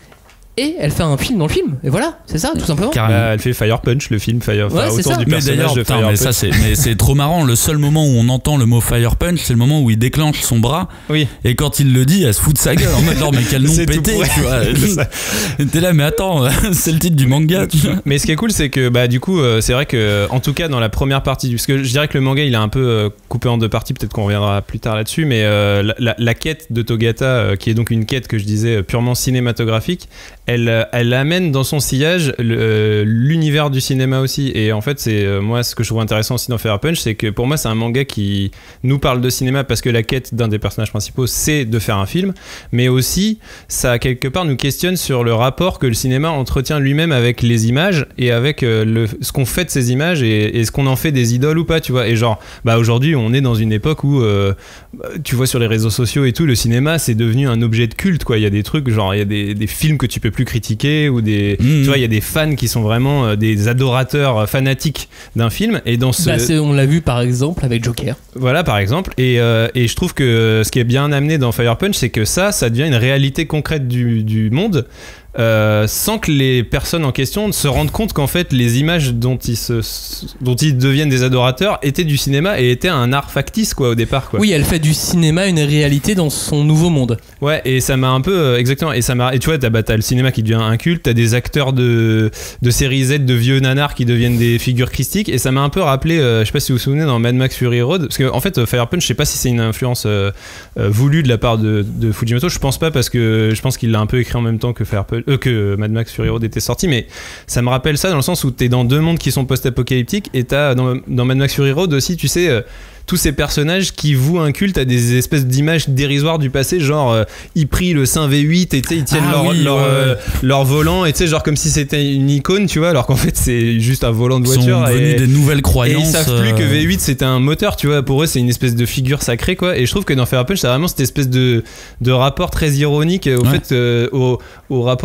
Et elle fait un film dans le film. Et voilà, c'est ça, tout simplement. Carrément. Bah, elle fait Fire Punch, le film Fire, enfin, Ouais, c'est autour ça. du Mais personnage d'ailleurs, de putain, Fire mais Punch. ça c'est, mais c'est trop marrant. Le seul moment où on entend le mot Fire Punch, c'est le moment où il déclenche son bras. Oui. Et quand il le dit, elle se fout de sa gueule en mode non, mais quel nom C'est tout pété, pour- tu vois. C'est ça. Et t'es là, mais attends, c'est le titre du manga, tu vois. Mais ce qui est cool, c'est que bah du coup, euh, c'est vrai que en tout cas dans la première partie, parce que je dirais que le manga il est un peu euh, coupé en deux parties. Peut-être qu'on reviendra plus tard là-dessus, mais euh, la, la, la quête de Togata, euh, qui est donc une quête que je disais euh, purement cinématographique, elle, euh, elle amène dans son sillage le, euh, l'univers du cinéma aussi. Et en fait, c'est euh, moi ce que je trouve intéressant aussi dans Fire Punch, c'est que pour moi c'est un manga qui nous parle de cinéma parce que la quête d'un des personnages principaux c'est de faire un film, mais aussi ça quelque part nous questionne sur le rapport que le cinéma entretient lui-même avec les images et avec euh, le, ce qu'on fait de ces images et, et ce qu'on en fait des idoles ou pas, tu vois. Et genre, bah aujourd'hui on est dans une époque où euh, tu vois sur les réseaux sociaux et tout, le cinéma c'est devenu un objet de culte, quoi. Il y a des trucs genre il y a des, des films que tu peux plus critiquer ou des, Mmh. tu vois, il y a des fans qui sont vraiment euh, des adorateurs euh, fanatiques d'un film et dans ce Bah, c'est- on l'a vu par exemple avec Joker. voilà, par exemple. Et, euh, et je trouve que ce qui est bien amené dans Fire Punch, c'est que ça, ça devient une réalité concrète du, du monde. Euh, sans que les personnes en question se rendent compte qu'en fait les images dont ils, se, dont ils deviennent des adorateurs étaient du cinéma et étaient un art factice quoi au départ quoi. Oui, elle fait du cinéma une réalité dans son nouveau monde. Ouais, et ça m'a un peu euh, exactement et ça m'a et tu vois t'as, bah, t'as le cinéma qui devient un culte, t'as des acteurs de de série Z de vieux nanars qui deviennent des figures christiques et ça m'a un peu rappelé euh, je sais pas si vous vous souvenez dans Mad Max Fury Road parce que en fait Fire Punch je sais pas si c'est une influence euh, euh, voulue de la part de, de Fujimoto, je pense pas parce que je pense qu'il l'a un peu écrit en même temps que Fire Punch, euh, que Mad Max Fury Road était sorti, mais ça me rappelle ça dans le sens où t'es dans deux mondes qui sont post-apocalyptiques et t'as dans, dans Mad Max Fury Road aussi tu sais euh, tous ces personnages qui vouent un culte à des espèces d'images dérisoires du passé, genre euh, ils prient le Saint V huit et tu sais ils tiennent Ah leur, oui, leur, ouais. euh, leur volant et tu sais genre comme si c'était une icône tu vois alors qu'en fait c'est juste un volant de Ils voiture sont et, devenus des nouvelles et croyances. ils savent plus que euh, V huit c'était un moteur tu vois, pour eux c'est une espèce de figure sacrée quoi et je trouve que dans Fire Punch c'est vraiment cette espèce de, de rapport très ironique au Ouais. fait euh, au, au rapport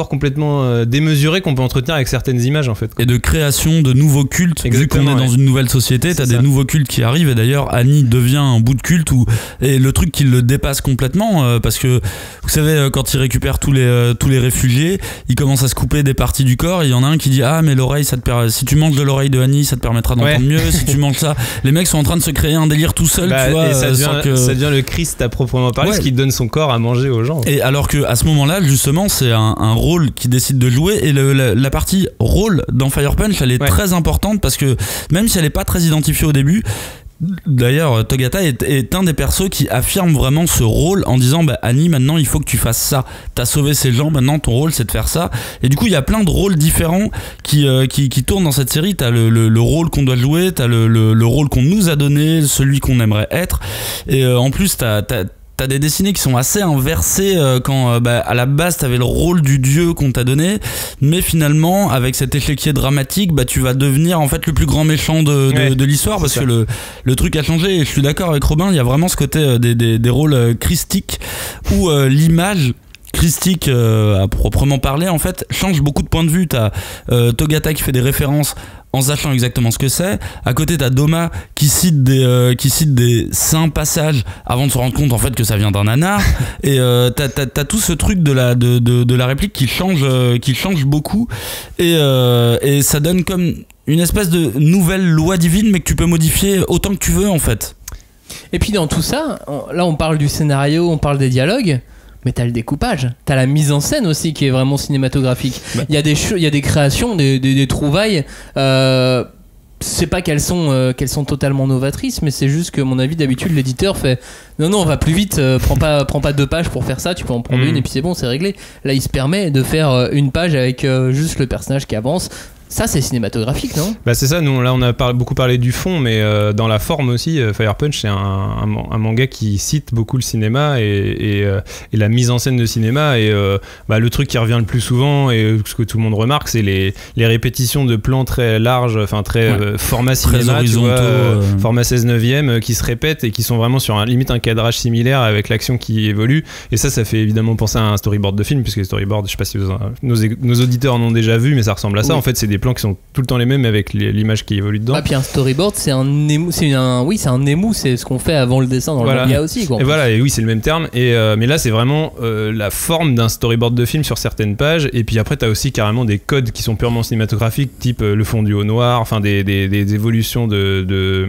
rapport complètement euh, démesuré qu'on peut entretenir avec certaines images en fait. Et de création de nouveaux cultes. Exactement, vu qu'on est ouais. dans une nouvelle société, t'as C'est des ça. nouveaux cultes qui arrivent. Et d'ailleurs, Annie devient un bout de culte où, et le truc qui le dépasse complètement, euh, parce que vous savez, euh, quand il récupère tous les euh, tous les réfugiés, il commence à se couper des parties du corps. Et il y en a un qui dit ah mais l'oreille, ça te per... si tu manges de l'oreille de Annie, ça te permettra d'entendre Ouais. mieux. Si tu manges ça, les mecs sont en train de se créer un délire tout seul, Bah, tu vois. et ça euh, devient, sans que... ça devient le Christ à proprement parler, Ouais. ce qui donne son corps à manger aux gens. Et alors que à ce moment-là, justement, c'est un, un rôle qui décide de jouer et le, la, la partie rôle dans Fire Punch, elle est Ouais. très importante parce que même si elle est pas très identifiée au début. D'ailleurs, Togata est, est un des persos qui affirme vraiment ce rôle en disant bah, Annie, maintenant il faut que tu fasses ça. T'as sauvé ces gens, maintenant ton rôle c'est de faire ça. Et du coup, il y a plein de rôles différents qui, euh, qui, qui tournent dans cette série. T'as le, le, le rôle qu'on doit jouer, t'as le, le, le rôle qu'on nous a donné, celui qu'on aimerait être. Et euh, en plus, t'as. t'as T'as des dessinées qui sont assez inversées euh, quand euh, bah, à la base t'avais le rôle du dieu qu'on t'a donné, mais finalement avec cet échiquier dramatique, bah tu vas devenir en fait le plus grand méchant de, de, Ouais, de l'histoire parce ça. que le, le truc a changé. Et je suis d'accord avec Robin, il y a vraiment ce côté euh, des, des, des rôles euh, christiques où euh, l'image christique euh, à proprement parler en fait change beaucoup de points de vue. T'as euh, Togata qui fait des références en sachant exactement ce que c'est. À côté, t'as Doma qui cite des euh, qui cite des saints passages avant de se rendre compte en fait que ça vient d'un nanar. Et euh, t'as, t'as, t'as tout ce truc de la de, de, de la réplique qui change euh, qui change beaucoup. Et euh, et ça donne comme une espèce de nouvelle loi divine, mais que tu peux modifier autant que tu veux en fait. Et puis dans tout ça, on- là on parle du scénario, on parle des dialogues, mais t'as le découpage, t'as la mise en scène aussi qui est vraiment cinématographique. Il Bah. y a des cho- il y a des créations, des, des, des trouvailles. Euh, c'est pas qu'elles sont euh, qu'elles sont totalement novatrices, mais c'est juste que à mon avis d'habitude l'éditeur fait non non on va plus vite, euh, prends pas prends pas deux pages pour faire ça, tu peux en prendre Mm. une et puis c'est bon, c'est réglé. Là il se permet de faire euh, une page avec euh, juste le personnage qui avance. Ça c'est cinématographique, non? Bah c'est ça, nous là on a par- beaucoup parlé du fond, mais euh, dans la forme aussi, euh, Fire Punch c'est un, un, man- un manga qui cite beaucoup le cinéma et, et, euh, et la mise en scène de cinéma. Et euh, bah, le truc qui revient le plus souvent et ce que tout le monde remarque, c'est les, les répétitions de plans très larges, enfin très Ouais. euh, format Très cinéma, tu vois, horizontaux, euh, euh. format seize neuvième euh, qui se répètent et qui sont vraiment sur un, limite un cadrage similaire avec l'action qui évolue. Et ça, ça fait évidemment penser à un storyboard de film, puisque les storyboards, je sais pas si vous en- nos, nos auditeurs en ont déjà vu, mais ça ressemble à ça. Oui. En fait, c'est des plans qui sont tout le temps les mêmes avec les- l'image qui évolue dedans. Ah puis un storyboard c'est un émou, c'est un oui c'est un émou, c'est ce qu'on fait avant le dessin dans Voilà. le manga aussi quoi. Et voilà, et oui, c'est le même terme. Et euh, mais là, c'est vraiment euh, la forme d'un storyboard de film sur certaines pages. Et puis après, t'as aussi carrément des codes qui sont purement cinématographiques, type euh, le fondu au noir, enfin des, des, des évolutions de de,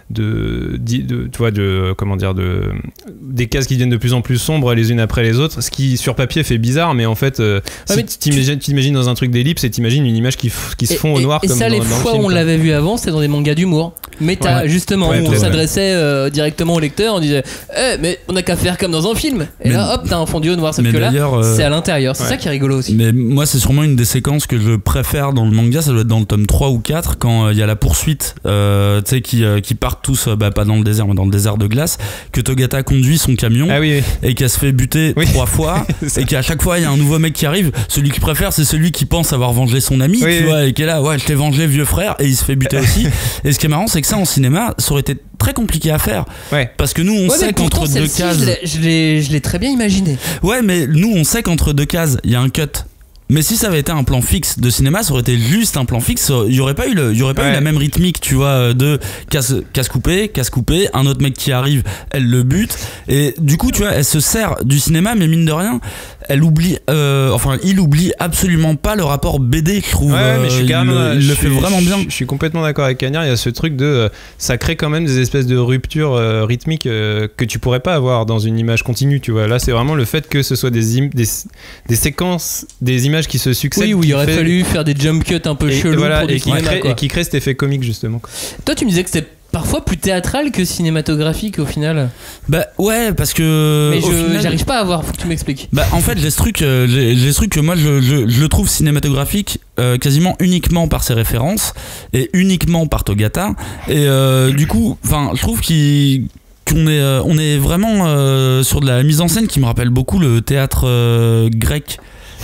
de, de, de- tu vois, de comment dire, de des cases qui deviennent de plus en plus sombres les unes après les autres. Ce qui sur papier fait bizarre, mais en fait, euh, Ouais, si mais t'imagines, t'imagines dans un truc d'ellipse et t'imagines une image qui, f- qui se Et- fond au et- noir et comme ça dans, les dans le fois film, où on quoi. l'avait vu avant c'était dans des mangas d'humour méta Ouais. justement Ouais, où on peut-être, s'adressait euh, directement au lecteur, on disait eh mais on a qu'à faire comme dans un film et Mais- là hop t'as un fondu au noir, sauf mais que là d'ailleurs, euh, c'est à l'intérieur, c'est ouais. ça qui est rigolo aussi. Mais moi, c'est sûrement une des séquences que je préfère dans le manga. Ça doit être dans le tome trois ou quatre, quand il euh, y a la poursuite, euh, tu sais, qui, euh, qui partent tous, euh, bah, pas dans le désert, mais dans le désert de glace, que Togata conduit son camion Ah oui, oui. et qu'elle se fait buter Oui. trois fois, C'est ça. et qu'à chaque fois, il y a un nouveau mec qui arrive. Celui qu'il préfère, c'est celui qui pense avoir vengé son ami, Oui, tu oui. vois, et qui est là, ouais, je t'ai vengé, vieux frère, et il se fait buter aussi. Et ce qui est marrant, c'est que ça, en cinéma, ça aurait été très compliqué à faire. Ouais. Parce que nous, on Ouais, mais sait pourtant, qu'entre deux celle-ci, cases. je l'ai- je l'ai je l'ai très bien imaginé. Ouais, mais nous, on sait qu'entre deux cases, il y a un cut. Mais si ça avait été un plan fixe de cinéma, ça aurait été juste un plan fixe. Il y aurait pas eu, le, il y aurait pas Ouais. eu la même rythmique, tu vois, de casse, casse coupé, casse coupé, un autre mec qui arrive, elle le bute. Et du coup, tu vois, elle se sert du cinéma, mais mine de rien, elle oublie, euh, enfin, il oublie absolument pas le rapport B D, je trouve. Ouais, mais je suis Euh, carrément. il, le- il je le fait suis- vraiment bien. Je, je suis complètement d'accord avec Cagnard. Il y a ce truc de. euh, ça crée quand même des espèces de ruptures euh, rythmiques euh, que tu pourrais pas avoir dans une image continue, tu vois. Là, c'est vraiment le fait que ce soit des, im- des, des séquences, des images qui se succèdent. Oui, où qui il aurait fait- fallu faire des jump cuts un peu Et, et chelous voilà, pour du et, qui cinéma, crée, quoi. et qui crée cet effet comique, justement. quoi. Toi tu me disais que c'était parfois plus théâtral que cinématographique au final. Bah ouais, parce que. Mais au je final- j'arrive pas à voir, faut que tu m'expliques. Bah en fait j'ai ce truc, euh, j'ai, j'ai ce truc que moi je, je, je le trouve cinématographique euh, quasiment uniquement par ses références et uniquement par Togata et euh, du coup enfin je trouve qu'il qu'on est euh, on est vraiment euh, sur de la mise en scène qui me rappelle beaucoup le théâtre euh, grec.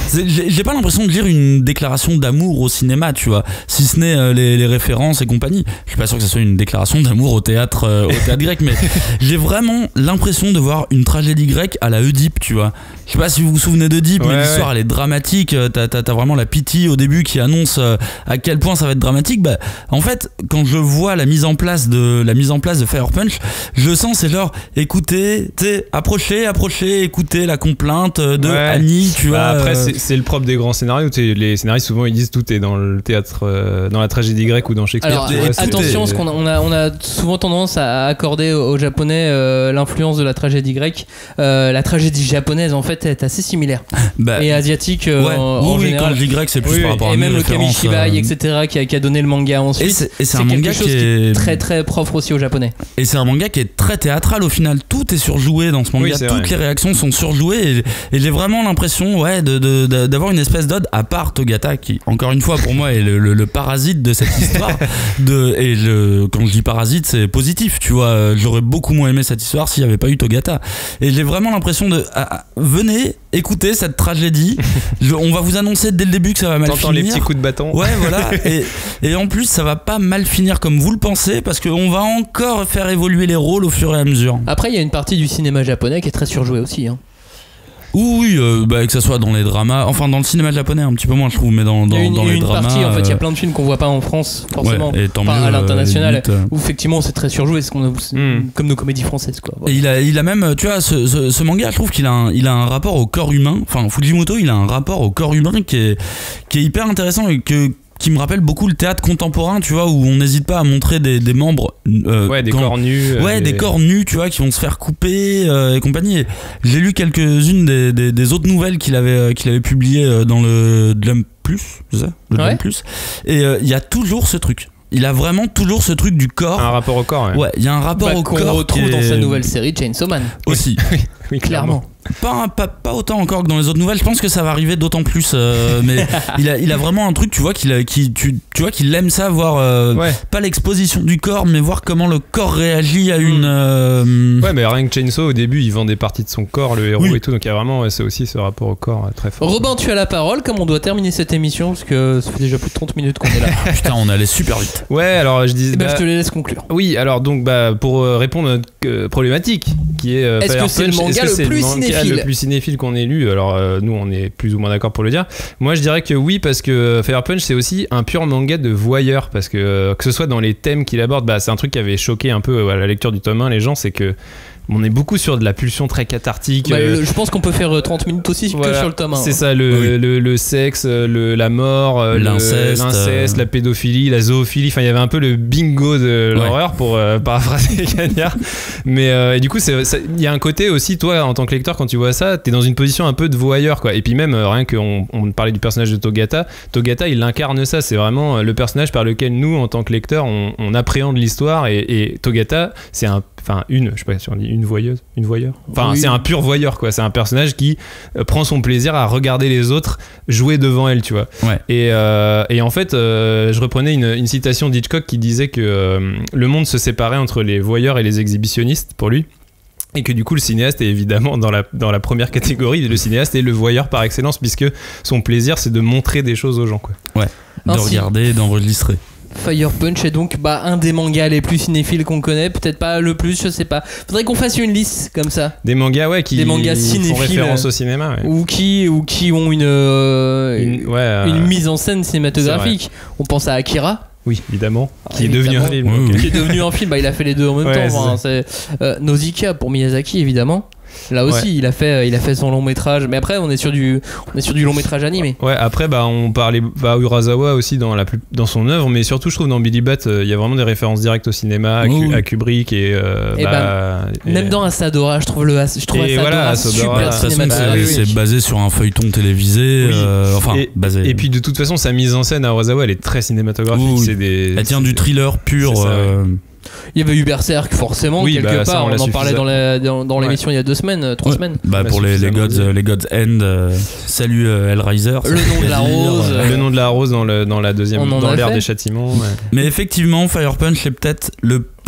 C'est- J'ai j'ai pas l'impression de lire une déclaration d'amour au cinéma, tu vois, si ce n'est euh, les, les références et compagnie. Je suis pas sûr que ce soit une déclaration d'amour au théâtre, euh, au théâtre grec, mais j'ai vraiment l'impression de voir une tragédie grecque à la Oedipe, tu vois. Je sais pas si vous vous souvenez d'Oedipe, Ouais, mais l'histoire ouais. elle est dramatique. euh, T'as t'as- t'as vraiment la pitié au début qui annonce euh, à quel point ça va être dramatique. Bah, en fait, quand je vois la mise en place de la mise en place de Fire Punch, je sens c'est genre écoutez, t'sais, approchez, approchez, écoutez la complainte de Ouais. Annie, tu vois. Bah, après, euh, c'est c'est le propre des grands scénarios. Tu sais, les scénaristes, souvent, ils disent tout est dans le théâtre, euh, dans la tragédie grecque ou dans Shakespeare. Alors tu vois, et c'est- attention, c'est- parce qu'on a, on a, on a souvent tendance à accorder aux Japonais euh, l'influence de la tragédie grecque. Euh, la tragédie japonaise, en fait, est assez similaire. bah, Et asiatique euh, ouais, en, oui, en oui, général. quand je dis grec, c'est plus Oui, par oui. rapport à Et mes même le références, Kamishibai, euh, et cetera, qui a, qui a donné le manga Et ensuite. c'est et c'est C'est un manga quelque chose qui qui est est très très propre aussi aux Japonais. et c'est un manga qui est très théâtral au final. Tout est surjoué dans ce manga. Oui, c'est Toutes vrai. les réactions sont surjouées et, et j'ai vraiment l'impression, ouais, de, de- de- d'avoir une espèce d'ode à part Togata qui, encore une fois, pour moi, est le, le- le parasite de cette histoire. de et le, quand je dis parasite, c'est positif. Tu vois, Euh, j'aurais beaucoup moins aimé cette histoire s'il n'y avait pas eu Togata. Et j'ai vraiment l'impression de ah, ah, venez écouter cette tragédie. Je- on va vous annoncer dès le début que ça va mal T'entends finir. les petits coups de bâton. Ouais, voilà. Et, et en plus, ça va pas mal finir comme vous le pensez parce qu'on va encore faire évoluer les rôles au fur et à mesure. Après, il y a une partie du cinéma japonais qui est très surjouée aussi. Hein. Oui, oui, euh, bah, que ça soit dans les dramas, enfin dans le cinéma japonais un petit peu moins, je trouve, mais dans, dans, Il y a une, dans il y a les une dramas. partie, en fait, il y a euh, plein de films qu'on voit pas en France, forcément. ouais, et tant Enfin, mieux, à euh, l'international, limite, euh. où effectivement c'est très surjoué, c'est qu'on a- c'est Mm. comme nos comédies françaises, quoi. Et il a, il a même, tu vois, ce, ce, ce manga, je trouve qu'il a un, il a un rapport au corps humain. Enfin, Fujimoto, il a un rapport au corps humain qui est, qui est hyper intéressant et que, qui me rappelle beaucoup le théâtre contemporain, tu vois, où on n'hésite pas à montrer des, des membres. euh, Ouais, des quand- corps nus. euh, Ouais, des corps nus, tu vois, qui vont se faire couper euh, et compagnie. Et j'ai lu quelques-unes des, des, des autres nouvelles qu'il avait, euh, qu'il avait publiées euh, dans le Jump Plus, c'est ça, le Ouais. Jump Plus. Et euh, il y a toujours ce truc. Il a vraiment toujours ce truc du corps. Un rapport au corps, ouais. Ouais, il y a un rapport Bah, au qu'on corps retrouve qui dans est- sa nouvelle série Chainsaw Man. aussi. Oui, Clairement. Pas, pas, pas autant encore que dans les autres nouvelles. Je pense que ça va arriver d'autant plus. euh, mais il a, il a vraiment un truc, tu vois, qu'il a- qui, tu, tu vois, qu'il aime ça, voir euh, Ouais. pas l'exposition du corps, mais voir comment le corps réagit à une. euh, Ouais, mais rien que Chainsaw, au début, il vend des parties de son corps, le héros Oui. et tout. Donc il y a vraiment, ouais, c'est aussi ce rapport au corps euh, très fort. Robin, tu as la parole, comme on doit terminer cette émission, parce que ça fait déjà plus de trente minutes qu'on est là. Putain, on allait super vite. Ouais, alors je disais. Eh ben, bah, je te les laisse conclure. Oui, alors donc bah pour euh, répondre à notre euh, problématique qui est euh, Est-ce Fire que c'est le Punch, manga est-ce que le c'est plus manga cinéphile le plus cinéphile qu'on ait lu. Alors euh, nous on est plus ou moins d'accord pour le dire. Moi je dirais que oui parce que Fire Punch c'est aussi un pur manga de voyeur parce que euh, que ce soit dans les thèmes qu'il aborde, bah c'est un truc qui avait choqué un peu euh, à la lecture du tome un les gens, c'est que on est beaucoup sur de la pulsion très cathartique. Bah, euh, le- je pense qu'on peut faire euh, trente minutes aussi que voilà, sur le tome un. c'est hein. ça, le, Oui. le, le sexe, le, la mort, euh, le- L'inceste, l'inceste, euh. la pédophilie, la zoophilie. Enfin, il y avait un peu le bingo de Ouais. l'horreur pour euh, paraphraser Cagnard. Mais euh, et du coup, c'est- ça- il y a un côté aussi, toi, en tant que lecteur, quand tu vois ça, t'es dans une position un peu de voyeur, quoi. Et puis même, euh, rien qu'on on parlait du personnage de Togata, Togata, il incarne ça. C'est vraiment euh, le personnage par lequel nous, en tant que lecteurs, on, on appréhende l'histoire. Et, et Togata, c'est un, enfin une, je sais pas si on dit une voyeuse, une voyeur. Enfin, Oui. c'est un pur voyeur, quoi. C'est un personnage qui euh, prend son plaisir à regarder les autres jouer devant elle, tu vois. Ouais. Et, euh, et en fait, euh, je reprenais une, une citation d'Hitchcock qui disait que euh, le monde se séparait entre les voyeurs et les exhibitionnistes pour lui. Et que du coup, le cinéaste est évidemment dans la, dans la première catégorie. Le cinéaste est le voyeur par excellence, puisque son plaisir, c'est de montrer des choses aux gens, quoi. Ouais. De Ainsi. regarder, d'enregistrer. Fire Punch est donc bah, un des mangas les plus cinéphiles qu'on connaît, peut-être pas le plus, je sais pas. Faudrait qu'on fasse une liste comme ça, Des mangas, ouais, qui Des mangas font cinéphiles, référence au cinéma, ouais. ou qui ou qui ont une euh, Une- ouais, euh, une mise en scène cinématographique. On pense à Akira, Oui, évidemment. Ah, Qui est devenu un film. évidemment. donc, Oui, qui est devenu un film. Bah, il a fait les deux en même Ouais, temps. Enfin, c'est euh, Nausicaa pour Miyazaki évidemment. Là aussi, Ouais. il a fait il a fait son long métrage. Mais après, on est sur du on est sur du long métrage animé. Ouais, après, bah, on parlait bah, Urasawa aussi dans, la plus, dans son œuvre, mais surtout, je trouve, dans Billy Bat, il y a vraiment des références directes au cinéma, à, Oui, Ku- oui. à Kubrick et. euh, Et bah, et- Même dans Asadora, je trouve le je trouve Et Asadora voilà, Asadora, super de De toute façon, cinématographique. c'est c'est basé sur un feuilleton télévisé. Oui. euh, enfin, Et, basé. et puis, de toute façon, sa mise en scène à Urasawa, elle est très cinématographique. Oui, oui. C'est des, Elle tient du c'est- thriller pur. c'est ça, ouais. euh, Il y avait eu Berserk forcément Oui, quelque bah, ça, part. on On, l'a en parlait suffisamment. dans la- dans, dans Ouais. l'émission il y a deux semaines, euh, trois ouais. semaines. Bah, Bah, pour les, les suffisamment gods, dit. euh, les gods End. euh, salut euh, Hellraiser. ça Le fait nom de la plaisir. rose, Euh, Le nom de la rose dans, le, dans la deuxième, On en dans a l'ère fait. des châtiments. Ouais. Mais effectivement, Fire Punch est peut-être le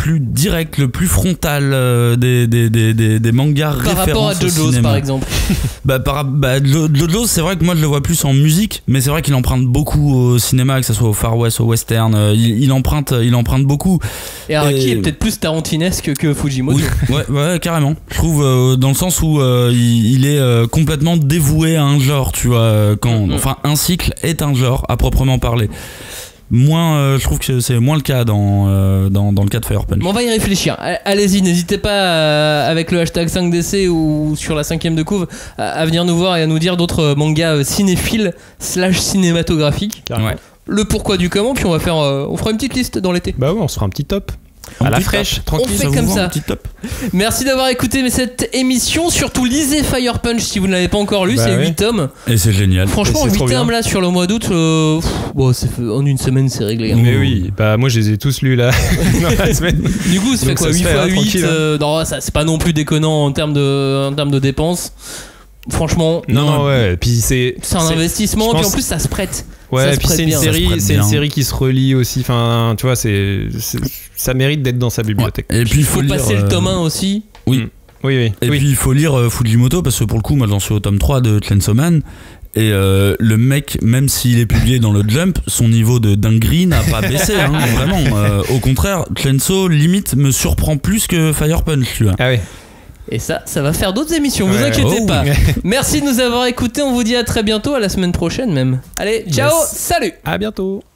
plus direct, le plus frontal euh, des, des, des, des, des mangas Par références rapport à au JoJo's cinéma. par exemple. Bah, par, bah JoJo's, c'est vrai que moi je le vois plus en musique, mais c'est vrai qu'il emprunte beaucoup au cinéma, que ce soit au Far West, au western, euh, il, il emprunte, il emprunte beaucoup. Et Araki Et- est peut-être plus tarantinesque que Fujimoto. Oui, ouais, ouais, carrément. Je trouve euh, dans le sens où euh, il, il est euh, complètement dévoué à un genre, tu vois, euh, quand, Mm-hmm. enfin, un cycle est un genre à proprement parler. Moins, euh, je trouve que c'est moins le cas dans, euh, dans, dans le cas de Fire Punch. Mais on va y réfléchir. Allez-y, n'hésitez pas euh, avec le hashtag cinq D C ou sur la cinquième de couve à, à venir nous voir et à nous dire d'autres mangas euh, cinéphiles slash cinématographiques. Ouais. Le pourquoi du comment, puis on va faire, euh, on fera une petite liste dans l'été. Bah ouais, on se fera un petit top. Un À la petit fraîche, top. tranquille. On fait vous comme va, ça. un petit top. Merci d'avoir écouté cette émission. Surtout lisez Fire Punch si vous ne l'avez pas encore lu. Bah c'est ouais. huit tomes. Et c'est génial. Franchement, Et c'est huit trop bien. tomes là sur le mois d'août, euh, pff, bon, c'est fait- en une semaine c'est réglé. hein. Mais oui, bah moi je les ai tous lus là dans la semaine. Du coup, ça fait Donc quoi ça se huit fait, fois hein, huit tranquille, hein. euh, Non, ça c'est pas non plus déconnant en termes de, en termes de dépenses. Franchement, Non, non, ouais. Puis c'est. c'est un investissement. je Et puis pense- en plus, ça se prête. Ça Ouais, se puis prête c'est une bien. Ça se série, prête c'est une bien. série qui se relie aussi. Enfin, tu vois, c'est, c'est- ça mérite d'être dans sa bibliothèque. Et puis Il il faut faut lire, passer le euh, tome un aussi. Oui, oui. Et oui. puis il faut lire euh, Fujimoto parce que pour le coup, moi j'en suis au tome trois de Chainsaw Man. Et euh, le mec, même s'il est publié dans le Jump, son niveau de dinguerie n'a pas baissé, hein, vraiment. Euh, au contraire, Chainsaw limite me surprend plus que Fire Punch, tu vois. Ah ouais. Et ça, ça va faire d'autres émissions. Vous Ouais. inquiétez Oh. pas. Merci de nous avoir écoutés. On vous dit à très bientôt, à la semaine prochaine même. Allez, ciao, Yes. salut. À bientôt.